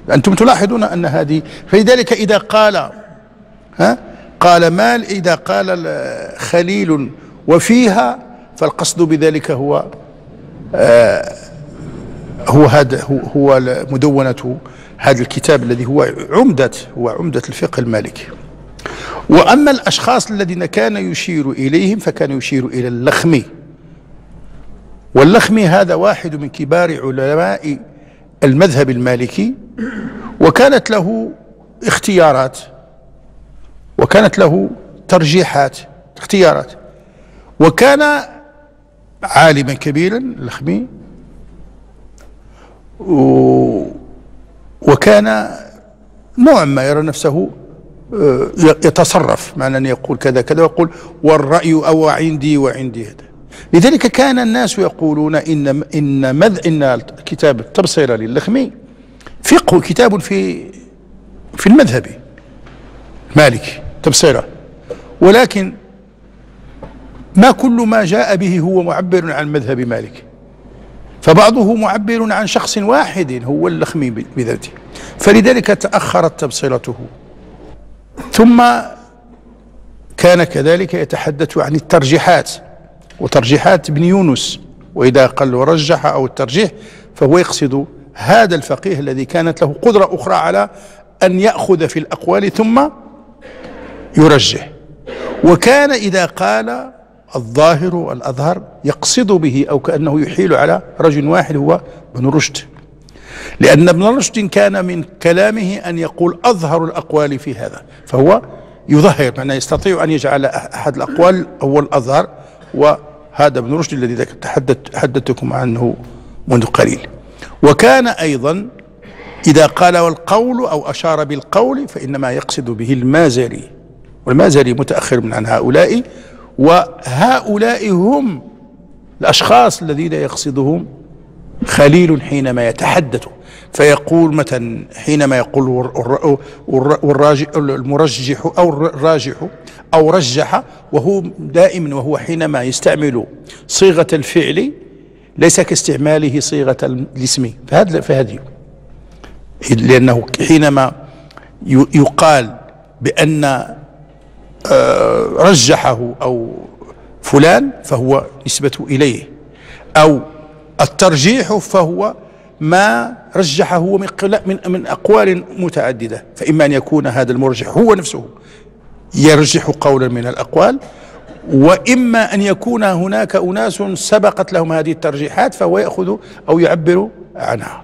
أنتم تلاحظون أن هذه، فلذلك إذا قال قال مال، إذا قال خليل وفيها، فالقصد بذلك هو هو مدونة هذا الكتاب الذي هو عمدة الفقه المالكي. وأما الأشخاص الذين كان يشير إليهم فكان يشير إلى اللخمي، واللخمي هذا واحد من كبار علماء المذهب المالكي، وكانت له اختيارات وكانت له ترجيحات اختيارات، وكان عالما كبيرا اللخمي، وكان نوعا ما يرى نفسه يتصرف، معنى أن يقول كذا كذا، ويقول والرأي أو عندي وعندي هذا. لذلك كان الناس يقولون إن كتاب التبصرة للخمي فقه، كتاب في المذهب المالكي تبصرة، ولكن ما كل ما جاء به هو معبر عن مذهب مالك، فبعضه معبر عن شخص واحد هو اللخمي بذاته، فلذلك تأخرت تبصرته. ثم كان كذلك يتحدث عن الترجيحات وترجيحات ابن يونس، وإذا قال ورجح أو الترجيح فهو يقصد هذا الفقيه الذي كانت له قدرة أخرى على أن يأخذ في الأقوال ثم يرجح. وكان إذا قال الظاهر والأظهر يقصد به أو كأنه يحيل على رجل واحد هو ابن رشد، لأن ابن رشد كان من كلامه أن يقول أظهر الأقوال في هذا، فهو يظهر، معناه يستطيع أن يجعل أحد الأقوال هو الأظهر، وهذا ابن رشد الذي تحدثتكم عنه منذ قليل. وكان أيضا إذا قال والقول أو أشار بالقول فإنما يقصد به المازري، والمازري متأخر من عن هؤلاء، وهؤلاء هم الأشخاص الذين يقصدهم خليل حينما يتحدث، فيقول مثلا حينما يقول المرجح أو الراجح أو رجح، وهو دائما وهو حينما يستعمل صيغة الفعل ليس كاستعماله صيغة الاسم، فهذه لأنه حينما يقال بأن رجحه أو فلان فهو نسبة إليه، أو الترجيح فهو ما رجحه من أقوال متعددة، فإما أن يكون هذا المرجح هو نفسه يرجح قولا من الأقوال، وإما أن يكون هناك أناس سبقت لهم هذه الترجيحات فهو يأخذ أو يعبر عنها.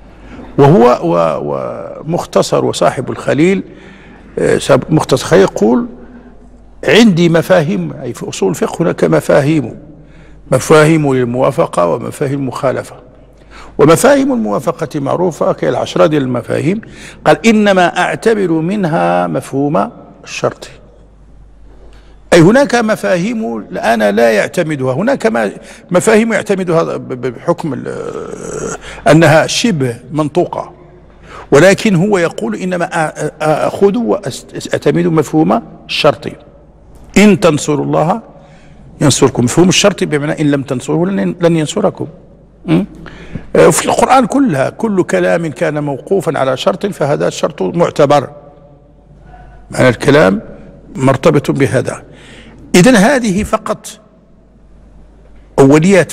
وهو مختصر وصاحب الخليل مختصر يقول عندي مفاهيم، أي في أصول الفقه هناك مفاهيم للموافقة ومفاهيم المخالفة. ومفاهيم الموافقة معروفة كالعشرة ديال المفاهيم، قال إنما أعتبر منها مفهوم الشرط، أي هناك مفاهيم أنا لا يعتمدها، هناك مفاهيم يعتمدها بحكم أنها شبه منطوقة، ولكن هو يقول إنما أخذ وأعتمد مفهوم الشرط، إن تنصروا الله ينصركم. مفهوم الشرط بمعنى إن لم تنصروه لن ينصركم. في القرآن كلها كل كلام كان موقوفا على شرط فهذا الشرط معتبر، معنى الكلام مرتبط بهذا. إذن هذه فقط أوليات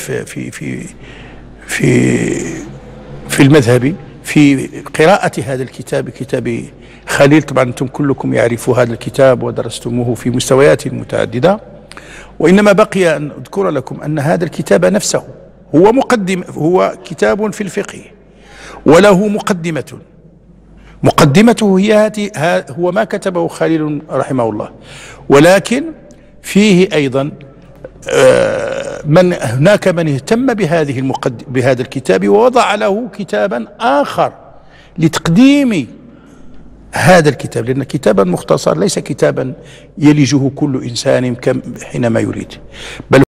في المذهب في قراءة هذا الكتاب، كتاب خليل. طبعا أنتم كلكم يعرفوا هذا الكتاب ودرستموه في مستويات متعددة، وإنما بقي أن أذكر لكم أن هذا الكتاب نفسه هو كتاب في الفقه وله مقدمته هو ما كتبه خليل رحمه الله، ولكن فيه أيضا هناك من اهتم بهذا الكتاب ووضع له كتابا آخر لتقديم هذا الكتاب، لأن كتابا مختصر ليس كتابا يلجه كل إنسان حينما يريد، بل